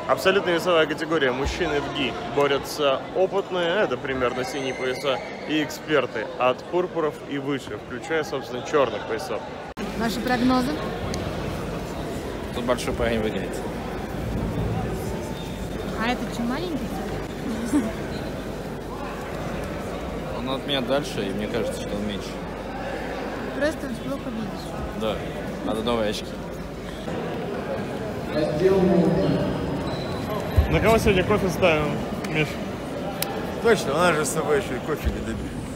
Абсолютно весовая категория. Мужчины в ГИ борются опытные, это примерно синие пояса, и эксперты от пурпуров и выше, включая, собственно, черных поясов. Ваши прогнозы? Тут большой парень выиграет. А это чем маленький? Он от меня дальше, и мне кажется, что он меньше. Просто плохо видишь. Да, надо новые очки. На кого сегодня кофе ставим, Миш? Точно, у нас же с собой еще и кофе не добили.